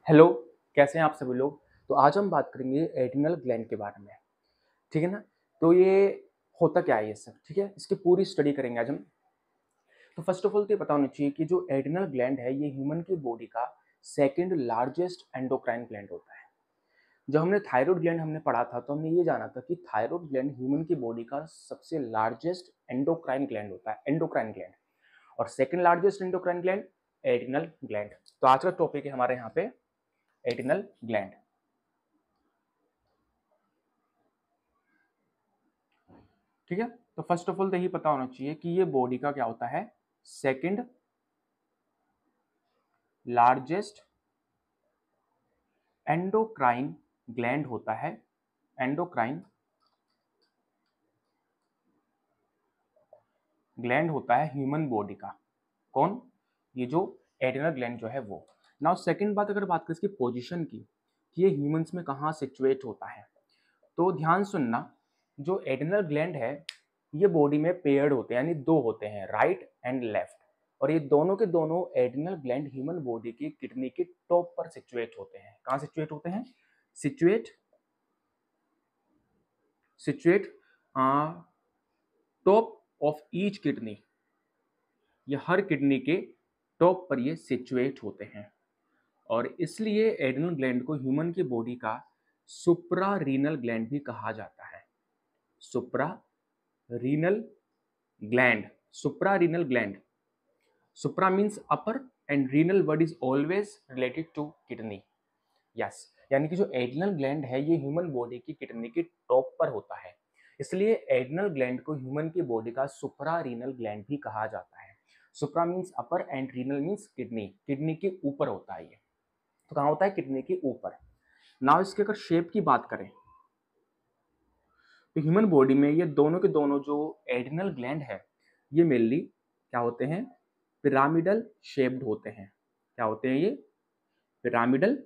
Hello, कैसे हैं आप सभी लोग? तो आज हम बात करेंगे एड्रिनल ग्लैंड के बारे में, ठीक है ना? तो ये होता क्या है ये सब, ठीक है? इसकी पूरी स्टडी करेंगे आज हम। तो फर्स्ट ऑफ ऑल तो ये पता होना चाहिए कि जो एड्रिनल ग्लैंड है ये ह्यूमन की बॉडी का सेकंड लार्जेस्ट एंडोक्राइन ग्लैंड होता है। जब हमने थायराइड ग्लैंड हमने पढ़ा था तो हमने ये जाना था कि थायराइड ग्लैंड ह्यूमन की बॉडी का सबसे लार्जेस्ट एंडोक्राइन ग्लैंड होता है, एंडोक्राइन ग्लैंड। और second largest endocrine gland adrenal gland. तो आज का टॉपिक है हमारे यहाँ पे एड्रिनल ग्लैंड। ठीक है, तो फर्स्ट ऑफ ऑल तो यही पता होना चाहिए कि ये बॉडी का क्या होता है, सेकंड लार्जेस्ट एंडोक्राइन ग्लैंड होता है। एंडोक्राइन ग्लैंड होता है ह्यूमन बॉडी का। कौन? ये जो एड्रिनल ग्लैंड जो है वो। नाउ सेकंड बात, अगर बात करें इसकी पोजीशन की कि ये ह्यूमंस में कहाँ सिचुएट होता है, तो ध्यान सुनना। जो एड्रिनल ग्लैंड है ये बॉडी में पेयर्ड होते हैं, यानी दो होते हैं, राइट एंड लेफ्ट। और ये दोनों के दोनों एड्रिनल ग्लैंड ह्यूमन बॉडी की किडनी के टॉप पर सिचुएट होते हैं। कहाँ सिचुएट होते हैं? Situate situate top of each kidney. ये हर किडनी के टॉप पर ये सिचुएट होते हैं। और इसलिए एड्रिनल ग्लैंड को ह्यूमन की बॉडी का सुप्रा रीनल ग्लैंड भी कहा जाता है। Supra renal gland, supra renal gland. Supra means upper and renal word is always related to kidney. Yes, यानी कि जो एड्रिनल ग्लैंड है ये ह्यूमन बॉडी की किडनी के टॉप पर होता है। इसलिए एड्रिनल ग्लैंड को ह्यूमन की बॉडी का सुप्रा रीनल ग्लैंड भी कहा जाता है। Supra means upper and renal means kidney, kidney के ऊपर होता है ये। तो कहाँ होता है? किडनी के ऊपर। नाउ इसके अगर शेप की बात करें तो ह्यूमन बॉडी में ये दोनों के दोनों जो एड्रिनल ग्लैंड है ये मेनली क्या होते हैं? पिरामिडल शेप्ड होते हैं। क्या होते हैं ये? Pyramidal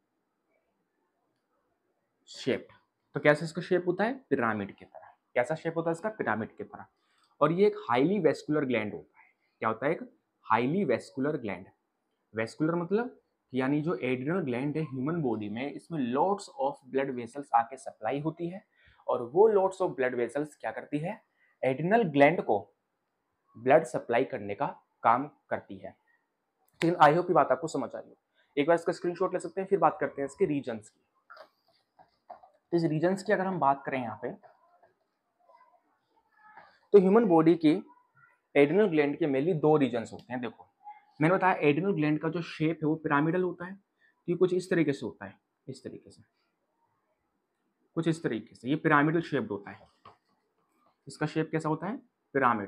shaped. तो कैसे इसका शेप होता है? पिरामिड की तरह। कैसा शेप होता है इसका? पिरामिड की तरह। और ये एक हाईली वेस्कुलर ग्लैंड होता है। क्या होता है? एक हाईली वेस्कुलर ग्लैंड। वेस्कुलर मतलब यानी जो एड्रिनल ग्लैंड है ह्यूमन बॉडी में, इसमें लॉट्स ऑफ ब्लड वेसल्स आके सप्लाई होती है। और वो लॉट्स ऑफ ब्लड वेसल्स क्या करती है? एड्रिनल ग्लैंड को ब्लड सप्लाई करने का काम करती है। लेकिन आई होप ये बात आपको समझ आ रही हो। एक बार इसका स्क्रीनशॉट ले सकते हैं, फिर बात करते हैं इसके रीजन्स की। तो इस रीजन्स की अगर हम बात करें यहाँ पे, तो ह्यूमन बॉडी की एड्रिनल ग्लैंड के मेनली दो रीजन्स होते हैं। देखो, मैंने बताया एड्रिनल ग्लैंड का जो शेप है वो पिरामिडल होता है। तो ये कुछ इस तरीके से होता है, इस तरीके से, कुछ इस तरीके से ये पिरामिडल शेप्ड होता है। इसका शेप कैसा होता है? पिरामिड।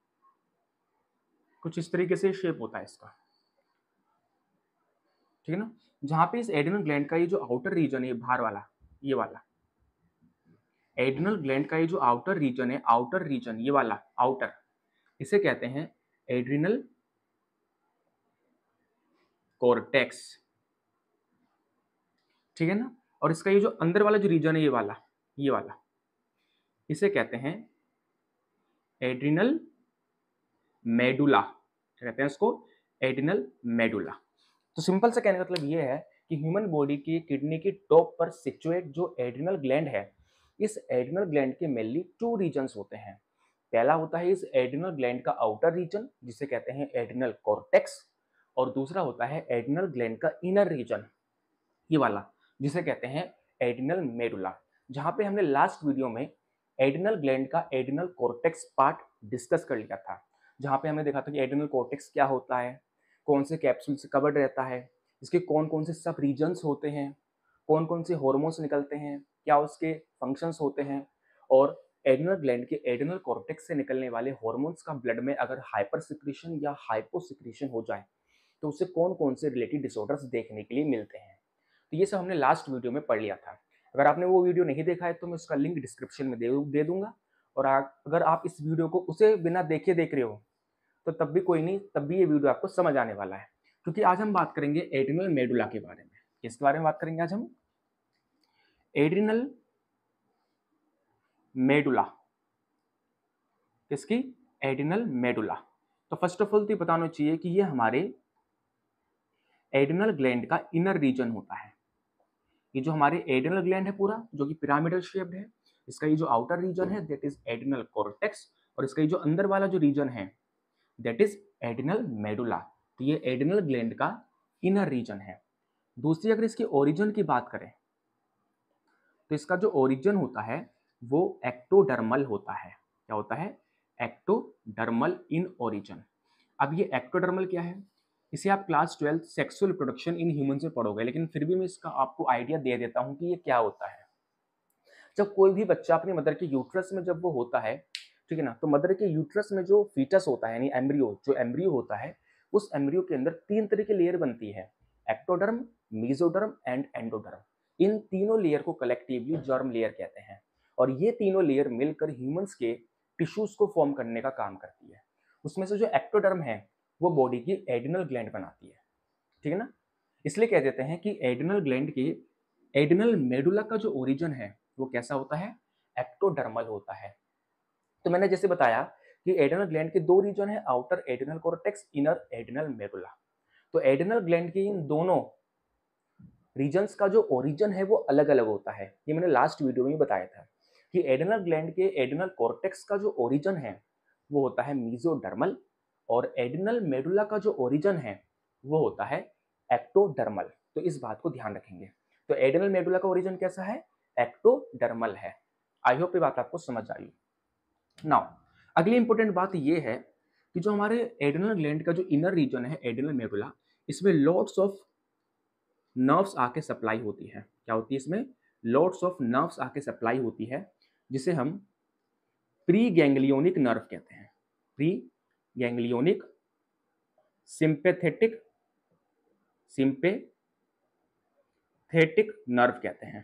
कुछ इस तरीके से शेप होता है इसका, ठीक है ना? जहां पे इस एड्रिनल ग्लैंड का ये जो आउटर रीजन है, बाहर वाला, ये वाला एड्रिनल ग्लैंड का ये जो आउटर रीजन है, आउटर रीजन ये वाला आउटर, इसे कहते हैं एड्रिनल कॉर्टेक्स, ठीक है ना? और इसका ये जो अंदर वाला जो रीजन है, ये वाला इसे कहते हैं एड्रिनल मेडुला। क्या कहते हैं इसको? Adrenal medulla. तो सिंपल से कहने का मतलब ये है कि ह्यूमन बॉडी की किडनी की टॉप पर सिचुएट जो एड्रिनल ग्लैंड है, इस एड्रिनल ग्लैंड के मेनली टू रीजन्स होते हैं। पहला होता है इस एड्रिनल ग्लैंड का आउटर रीजन जिसे कहते हैं एड्रिनल कॉर्टेक्स। और दूसरा होता है एड्रिनल ग्लैंड का इनर रीजन, ये वाला, जिसे कहते हैं एड्रिनल मेडुला। जहां पे हमने लास्ट वीडियो में एड्रिनल ग्लैंड का एड्रिनल कॉर्टेक्स पार्ट डिस्कस कर लिया था, जहां पे हमने देखा था कि एड्रिनल कॉर्टेक्स क्या होता है, कौन से कैप्सूल से कवर्ड रहता है, इसके कौन कौन से सब रीजन्स होते हैं, कौन कौन से हॉर्मोन्स निकलते हैं, क्या उसके फंक्शंस होते हैं, और एड्रिनल ग्लैंड के एड्रिनल कॉर्टेक्स से निकलने वाले हॉर्मोन्स का ब्लड में अगर हाइपर सिक्रीशन या हाइपो सिक्रीशन हो जाए तो उससे कौन कौन से रिलेटेड डिसऑर्डर्स देखने के लिए मिलते हैं। तो ये सब हमने लास्ट वीडियो में पढ़ लिया था। अगर आपने वो वीडियो नहीं देखा है तो मैं उसका लिंक डिस्क्रिप्शन में दे दूंगा। और अगर आप इस वीडियो को उसे बिना देखे देख रहे हो तो तब भी कोई नहीं, तब भी ये वीडियो आपको समझ आने वाला है। क्योंकि आज हम बात करेंगे एड्रिनल मेडुला के बारे में। किसके बारे में बात करेंगे आज हम? Adrenal medulla. किसकी? Adrenal medulla. तो फर्स्ट ऑफ ऑल तो ये बताना चाहिए कि ये हमारे एड्रिनल ग्लैंड का इनर रीजन होता है। ये जो हमारे एड्रिनल ग्लैंड है पूरा, जो कि पिरामिडल शेप्ड है, इसका ये जो आउटर रीजन है दैट इज एड्रिनल कॉर्टेक्स, और इसका ये जो अंदर वाला जो रीजन है दैट इज एड्रिनल मेडुला। तो ये एड्रिनल ग्लैंड का इनर रीजन है। दूसरी अगर इसकी ओरिजिन की बात करें तो इसका जो ओरिजिन होता है वो एक्टोडर्मल होता है। क्या होता है? Ectodermal in origin. अब ये एक्टोडर्मल क्या है? इसे आप class 12 sexual reproduction in humans में पढ़ोगे, लेकिन फिर भी मैं इसका आपको आइडिया दे देता हूं कि ये क्या होता है। जब कोई भी बच्चा अपनी मदर के यूट्रस में जब वो होता है, ठीक है ना, तो मदर के यूट्रस में जो फीटस होता है यानी एम्ब्रियो, जो एम्ब्रियो होता है, उस एम्ब्रियो के अंदर 3 तरह की लेयर बनती है, एक्टोडर्म, मेसोडर्म एंड एंडोडर्म। इन तीनों लेयर को कलेक्टिवली जर्म लेयर कहते हैं, और ये तीनों लेयर मिलकर ह्यूमंस के टिश्यूज को फॉर्म करने का काम करती है। उसमें से जो एक्टोडर्म है वो बॉडी की एड्रिनल ग्लैंड बनाती है, ठीक है ना। इसलिए कह देते हैं कि एड्रिनल ग्लैंड के एड्रिनल मेडुला का जो ओरिजिन है वो कैसा होता है? एक्टोडर्मल होता है। तो मैंने जैसे बताया कि एड्रिनल ग्लैंड के 2 रीजन है, outer adrenal cortex, inner adrenal medulla. तो एड्रिनल ग्लैंड के इन दोनों रीजन्स का जो ओरिजिन है वो अलग अलग होता है। ये मैंने लास्ट वीडियो में बताया था कि एड्रिनल ग्लैंड के एड्रिनल कॉर्टेक्स का जो ओरिजिन है वो होता है मेसोडर्मल, और एड्रिनल मेडुला का जो ओरिजिन है वो होता है एक्टोडर्मल। तो इस बात को ध्यान रखेंगे। तो एड्रिनल मेडुला का ओरिजिन कैसा है? एक्टोडर्मल है। आई होप ये बात आपको समझ आई। नाउ अगली इंपॉर्टेंट बात ये है कि जो हमारे एड्रिनल ग्लैंड का जो इनर रीजन है एड्रिनल मेडुला, इसमें लॉट्स ऑफ नर्व्स आके सप्लाई होती है। क्या होती है इसमें? लॉट्स ऑफ नर्व्स आके सप्लाई होती है, जिसे हम प्री गैंग्लियोनिक नर्व कहते हैं। प्री गैंग्लियोनिक सिंपैथेटिक नर्व कहते हैं,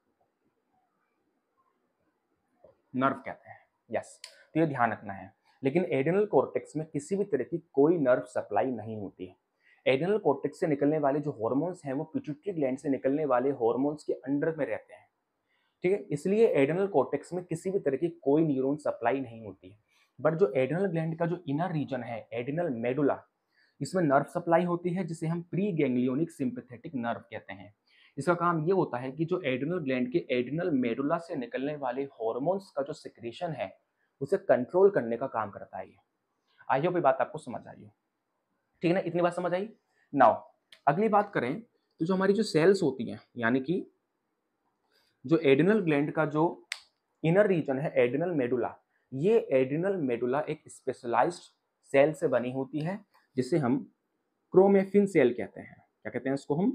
यस। तो ये ध्यान रखना है। लेकिन एड्रिनल कॉर्टेक्स में किसी भी तरह की कोई नर्व सप्लाई नहीं होती है। एड्रिनल कॉर्टेक्स से निकलने वाले जो हार्मोन्स हैं वो पिट्यूटरी ग्लैंड से निकलने वाले हार्मोन्स के अंडर में रहते हैं, ठीक है। इसलिए एड्रिनल कॉर्टेक्स में किसी भी तरह की कोई न्यूरॉन सप्लाई नहीं होती है। बट जो एड्रिनल ग्लैंड का जो इनर रीजन है एड्रिनल मेडुला, इसमें नर्व सप्लाई होती है, जिसे हम प्री गैंग्लियोनिक सिंपैथेटिक नर्व कहते हैं। इसका काम ये होता है कि जो एड्रिनल ग्लैंड के एड्रिनल मेडुला से निकलने वाले हार्मोन्स का जो सिक्रेशन है उसे कंट्रोल करने का काम करता है ये। आई होप ये बात आपको समझ आई हो, ठीक है ना। इतनी बात समझ आई। नाउ अगली बात करें तो जो हमारी जो सेल्स होती हैं, यानी कि जो एड्रिनल ग्लैंड का जो इनर रीजन है एड्रिनल मेडुला, ये एड्रिनल मेडुला एक स्पेशलाइज्ड सेल से बनी होती है, जिसे हम क्रोमेफिन सेल कहते हैं। क्या कहते हैं इसको? हम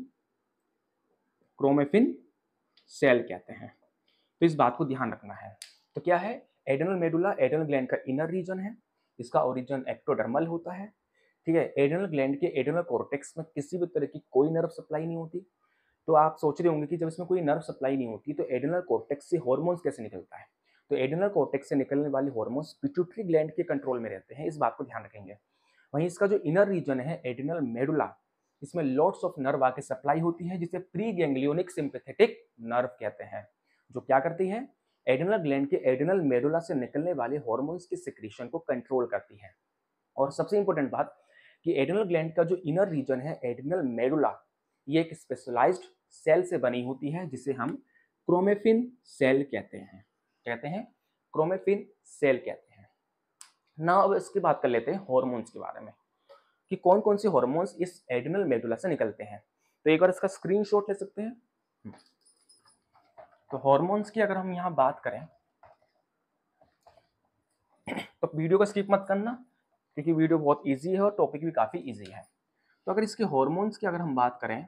क्रोमेफिन सेल कहते हैं। तो इस बात को ध्यान रखना है। तो क्या है? एड्रिनल मेडुला एड्रिनल ग्लैंड का इनर रीजन है, इसका ओरिजिन एक्टोडर्मल होता है, ठीक है। एड्रिनल ग्लैंड के एड्रिनल कॉर्टेक्स में किसी भी तरह की कोई नर्व सप्लाई नहीं होती। तो आप सोच रहे होंगे कि जब इसमें कोई नर्व सप्लाई नहीं होती तो एड्रिनल कॉर्टेक्स से हार्मोन्स कैसे निकलता है? तो एड्रिनल कॉर्टेक्स से निकलने वाले हार्मोन्स पिट्यूटरी ग्लैंड के कंट्रोल में रहते हैं, इस बात को ध्यान रखेंगे। वहीं इसका जो इनर रीजन है एड्रिनल मेडुला, इसमें लॉट्स ऑफ नर्व आके सप्लाई होती है, जिसे प्री गैंग्लियोनिक सिंपैथेटिक नर्व कहते हैं, जो क्या करती है? एड्रिनल ग्लैंड के एड्रिनल मेडुला से निकलने वाले हार्मोन्स की सिक्रीशन को कंट्रोल करती है। और सबसे इंपॉर्टेंट बात कि एड्रिनल ग्लैंड का जो इनर रीजन है एड्रिनल मेडुला, ये एक स्पेशलाइज्ड सेल से बनी होती है, जिसे हम क्रोमेफिन सेल कहते हैं। कहते हैं क्रोमेफिन सेल कहते हैं ना। अब इसकी बात कर लेते हैं हार्मोन्स के बारे में कि कौन कौन से हार्मोन्स इस एड्रिनल मेडुला से निकलते हैं। तो एक बार इसका स्क्रीनशॉट ले सकते हैं। तो हार्मोन्स की अगर हम यहाँ बात करें तो वीडियो को स्किप मत करना, क्योंकि वीडियो बहुत इजी है और टॉपिक भी काफी इजी है। तो अगर इसके हार्मोन्स की अगर हम बात करें,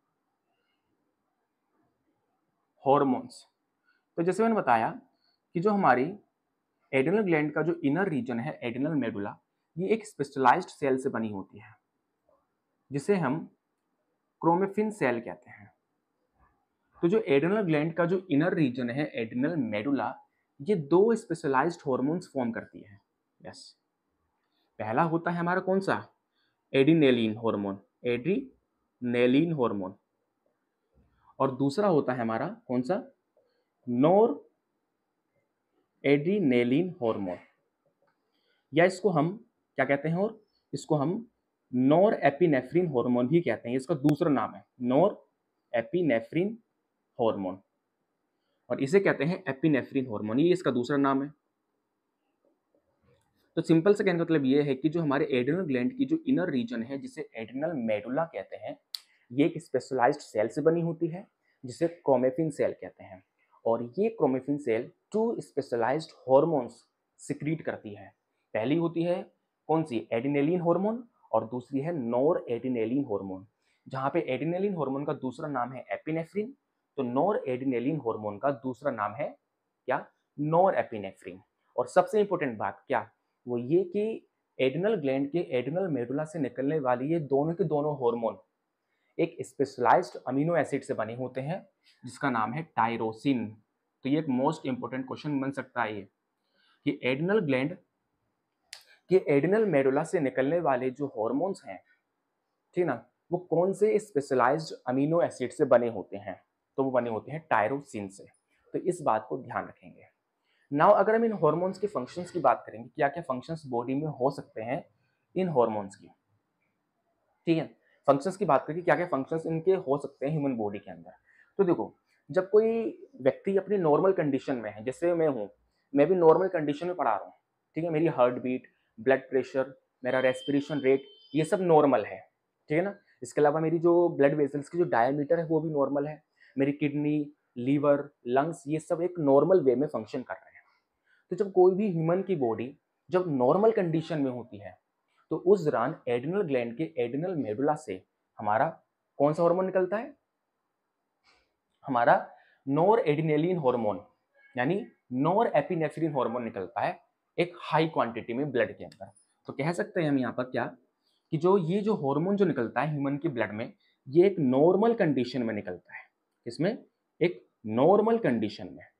हार्मोन्स, तो जैसे मैंने बताया कि जो हमारी एड्रिनल ग्लैंड का जो इनर रीजन है एड्रिनल मेडुला, ये एक स्पेशलाइज्ड सेल से बनी होती है, जिसे हम क्रोमेफिन सेल कहते हैं। तो जो एड्रिनल ग्लैंड का जो इनर रीजन है एड्रिनल मेडुला, ये 2 स्पेशलाइज्ड हार्मोन्स फॉर्म करती है। यस, पहला होता है हमारा कौन सा? Adrenaline hormone, adrenaline hormone. और दूसरा होता है हमारा कौन सा? नोर एड्रिनेलिन हार्मोन, या इसको हम क्या कहते हैं? और इसको हम नॉर एपिनेफ्रिन हार्मोन भी कहते हैं, इसका दूसरा नाम है नॉर एपिनेफ्रिन हार्मोन, और इसे कहते हैं एपिनेफ्रिन हार्मोन, ये इसका दूसरा नाम है। तो सिंपल से कहने का मतलब ये है कि जो हमारे एड्रिनल ग्लैंड की जो इनर रीजन है जिसे एड्रिनल मेडुला कहते हैं, ये एक स्पेशलाइज्ड सेल से बनी होती है जिसे क्रोमेफिन सेल कहते हैं, और ये chromaffin cell two specialised hormones secrete करती है। पहली होती है कौन सी, एडिनेलिन हार्मोन, और दूसरी है नॉर एडिनेलिन हार्मोन। जहाँ पे एडिनेलिन हार्मोन का दूसरा नाम है एपिनेफ्रिन, तो नॉर एडिनेलिन हार्मोन का दूसरा नाम है क्या, नॉर एपिनेफ्रिन। और सबसे इंपॉर्टेंट बात क्या, वो ये कि एड्रिनल ग्लैंड के एड्रिनल मेडुला से निकलने वाली ये दोनों के दोनों हार्मोन एक स्पेशलाइज्ड अमीनो एसिड से बने होते हैं जिसका नाम है टायरोसिन। तो ये एक मोस्ट इंपोर्टेंट क्वेश्चन बन सकता है ये कि एड्रिनल ग्लैंड के एड्रिनल मेडुला से निकलने वाले जो हार्मोन्स हैं, ठीक ना, वो कौन से स्पेशलाइज्ड अमीनो एसिड से बने होते हैं, तो वो बने होते हैं टायरोसिन से। तो इस बात को ध्यान रखेंगे। नाउ अगर हम इन हार्मोन्स के फंक्शंस की बात करेंगे, क्या क्या फंक्शंस बॉडी में हो सकते हैं इन हार्मोन्स की, ठीक है, फंक्शंस की बात करें क्या क्या फंक्शंस इनके हो सकते हैं ह्यूमन बॉडी के अंदर। तो देखो, जब कोई व्यक्ति अपनी नॉर्मल कंडीशन में है, जैसे मैं हूँ, मैं भी नॉर्मल कंडीशन में पढ़ा रहा हूँ, ठीक है, मेरी हार्ट बीट, ब्लड प्रेशर, मेरा रेस्पिरेशन रेट, ये सब नॉर्मल है, ठीक है ना। इसके अलावा मेरी जो ब्लड वेसल्स की जो डायमीटर है वो भी नॉर्मल है, मेरी किडनी, लीवर, लंग्स, ये सब एक नॉर्मल वे में फंक्शन कर रहे हैं। तो जब कोई भी ह्यूमन की बॉडी जब नॉर्मल कंडीशन में होती है, तो उस दौरान एड्रिनल ग्लैंड के एड्रिनल मेडुला से हमारा कौन सा हार्मोन निकलता है, हमारा नॉर एडिनेलिन हार्मोन यानी नॉर एपिनेफ्रिन हार्मोन निकलता है एक हाई क्वांटिटी में ब्लड के अंदर। तो कह सकते हैं हम यहाँ पर क्या कि जो ये जो हार्मोन जो निकलता है ह्यूमन के ब्लड में, ये एक नॉर्मल कंडीशन में निकलता है, इसमें एक नॉर्मल कंडीशन में,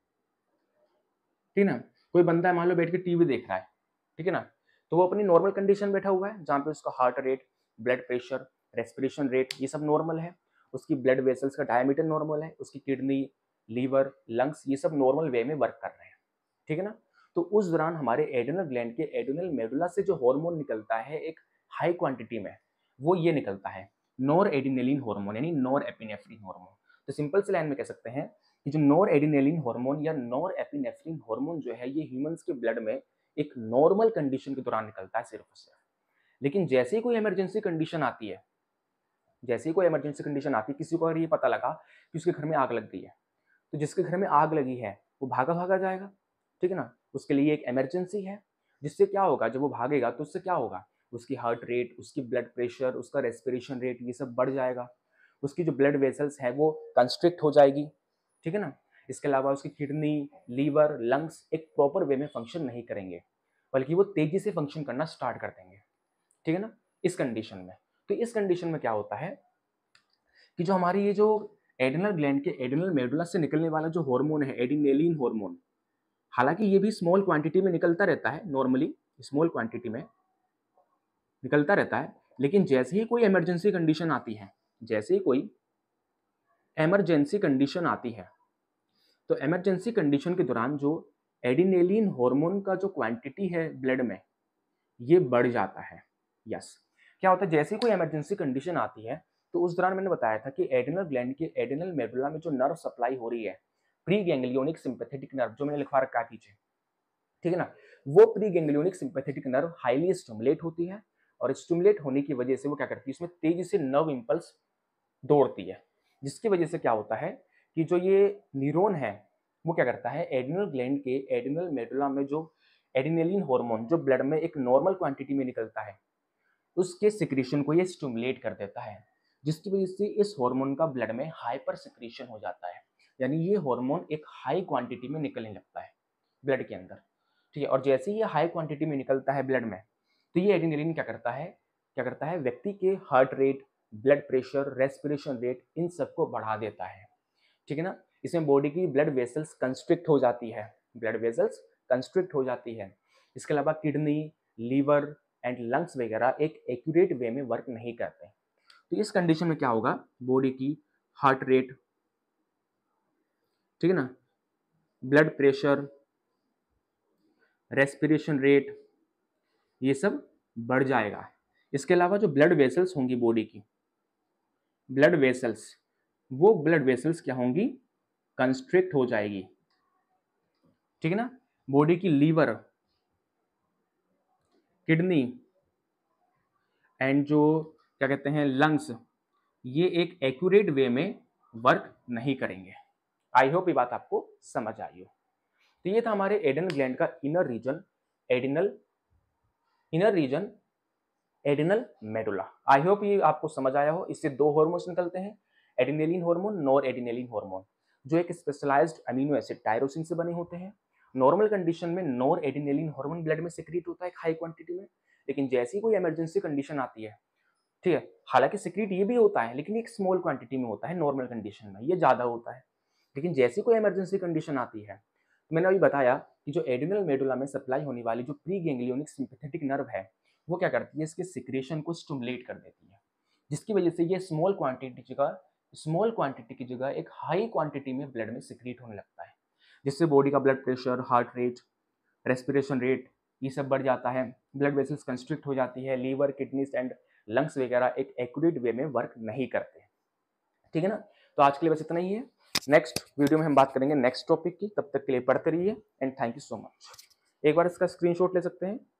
ठीक ना। कोई बंदा मान लो बैठ के टीवी देख रहा है, ठीक है ना, तो वो अपनी नॉर्मल कंडीशन बैठा हुआ है जहाँ पे उसका heart rate, blood pressure, respiration rate ये सब नॉर्मल है, उसकी ब्लड वेसल्स का डायमीटर नॉर्मल है, उसकी किडनी, लीवर, लंग्स ये सब नॉर्मल वे में वर्क कर रहे हैं, ठीक है ना। तो उस दौरान हमारे एड्रिनल ग्लैंड के एड्रिनल मेडुला से जो हार्मोन निकलता है एक हाई क्वांटिटी में, वो ये निकलता है नॉर एडिनेलिन हार्मोन यानी नॉर एपिनेफ्रिन हार्मोन। तो सिंपल से लाइन में कह सकते हैं कि जो नॉर एडिनेलिन हार्मोन या नॉर एपिनेफ्रिन हार्मोन जो है ये ह्यूमंस के ब्लड में एक नॉर्मल कंडीशन के दौरान निकलता है सिर्फ और सिर्फ। लेकिन जैसे ही कोई इमरजेंसी कंडीशन आती है, जैसे ही कोई इमरजेंसी कंडीशन आती है, किसी को अगर ये पता लगा कि उसके घर में आग लग गई है, तो जिसके घर में आग लगी है वो भागा भागा जाएगा, ठीक है ना, उसके लिए एक इमरजेंसी है, जिससे क्या होगा जब वो भागेगा तो उससे क्या होगा, उसकी हार्ट रेट, उसकी ब्लड प्रेशर, उसका रेस्पिरेशन रेट ये सब बढ़ जाएगा, उसकी जो ब्लड वेसल्स है वो कंस्ट्रिक्ट हो जाएगी, ठीक है ना। इसके अलावा उसकी किडनी, लीवर, लंग्स एक प्रॉपर वे में फंक्शन नहीं करेंगे, बल्कि वो तेजी से फंक्शन करना स्टार्ट कर देंगे, ठीक है ना, इस कंडीशन में। तो इस कंडीशन में क्या होता है कि जो हमारी ये जो एड्रिनल ग्लैंड के एड्रिनल मेडुला से निकलने वाला जो हार्मोन है एडिनेलिन हार्मोन, हालांकि ये भी स्मॉल क्वांटिटी में निकलता रहता है, नॉर्मली स्मॉल क्वांटिटी में निकलता रहता है, लेकिन जैसे ही कोई इमरजेंसी कंडीशन आती है, जैसे ही कोई इमरजेंसी कंडीशन आती है, तो इमरजेंसी कंडीशन के दौरान जो एडिनेलिन हार्मोन का जो क्वांटिटी है ब्लड में ये बढ़ जाता है। यस, क्या होता है जैसे ही कोई इमरजेंसी कंडीशन आती है, तो उस दौरान मैंने बताया था कि एड्रिनल ग्लैंड के एड्रिनल मेडुला में जो नर्व सप्लाई हो रही है, प्री गैंग्लियोनिक सिंपैथेटिक नर्व जो मैंने लिखवा रखा है पीछे, ठीक है ना, वो pre ganglionic sympathetic nerve highly stimulate होती है, और स्टिमुलेट होने की वजह से वो क्या करती है, इसमें तेजी से नर्व इंपल्स दौड़ती है, जिसकी वजह से क्या होता है कि जो ये न्यूरॉन है वो क्या करता है, एड्रिनल ग्लैंड के एड्रिनल मेडुला में जो एडिनेलिन हार्मोन जो ब्लड में एक नॉर्मल क्वांटिटी में निकलता है, उसके सिक्रीशन को ये स्टिमुलेट कर देता है, जिसकी वजह से इस हार्मोन का ब्लड में हाइपर सिक्रीशन हो जाता है, यानी ये हार्मोन एक हाई क्वांटिटी में निकलने लगता है ब्लड के अंदर, ठीक है। और जैसे ही ये हाई क्वांटिटी में निकलता है ब्लड में, तो ये एड्रेनालिन क्या करता है व्यक्ति के heart rate, blood pressure, respiration rate इन सबको बढ़ा देता है, ठीक है ना। इसमें बॉडी की ब्लड वेसल्स कंस्ट्रिक्ट हो जाती है, ब्लड वेसल्स कंस्ट्रिक्ट हो जाती है। इसके अलावा किडनी, लीवर एंड लंग्स वगैरह एक एक्यूरेट वे में वर्क नहीं करते। तो इस कंडीशन में क्या होगा, बॉडी की हार्ट रेट, ठीक है ना, ब्लड प्रेशर, रेस्पिरेशन रेट ये सब बढ़ जाएगा। इसके अलावा जो ब्लड वेसल्स होंगी बॉडी की, ब्लड वेसल्स, वो ब्लड वेसल्स क्या होंगी, कंस्ट्रिक्ट हो जाएगी, ठीक है ना। बॉडी की लीवर, किडनी एंड जो क्या कहते हैं लंग्स, ये एक एक्यूरेट वे में वर्क नहीं करेंगे। आई होप ये बात आपको समझ आई हो। तो ये था हमारे एडेनल ग्लैंड का inner region, adrenal medulla. I hope ये आपको समझ आया हो। इससे दो हार्मोन्स निकलते हैं, adrenaline hormone, nor adrenaline hormone, जो एक स्पेशलाइज्ड अमीनो एसिड टायरोसिन से बने होते हैं। नॉर्मल कंडीशन में नॉर एडिनेलिन हार्मोन ब्लड में सिक्रीट होता है हाई क्वांटिटी में, लेकिन जैसी कोई इमरजेंसी कंडीशन आती है, ठीक है, हालांकि सिक्रीट ये भी होता है लेकिन एक स्मॉल क्वांटिटी में होता है, नॉर्मल कंडीशन में ये ज्यादा होता है, लेकिन जैसी कोई इमरजेंसी कंडीशन आती है, तो मैंने अभी बताया कि जो एडिनल मेडुला में सप्लाई होने वाली जो प्री गैंग्लियोनिक सिंपैथेटिक नर्व है, वो क्या करती है, इसके सिक्रेशन को स्टिमुलेट कर देती है, जिसकी वजह से ये स्मॉल क्वांटिटी की जगह एक हाई क्वांटिटी में ब्लड में सिक्रीट होने लगता है, जिससे बॉडी का blood pressure, heart rate, respiration rate ये सब बढ़ जाता है, ब्लड वेसल्स कंस्ट्रिक्ट हो जाती है, लीवर, किडनीज एंड लंग्स वगैरह एक एक्यूरेट वे में वर्क नहीं करते, ठीक है ना। तो आज के लिए बस इतना ही है। नेक्स्ट वीडियो में हम बात करेंगे नेक्स्ट टॉपिक की, तब तक के लिए पढ़ते रहिए and thank you so much. एक बार इसका स्क्रीनशॉट ले सकते हैं।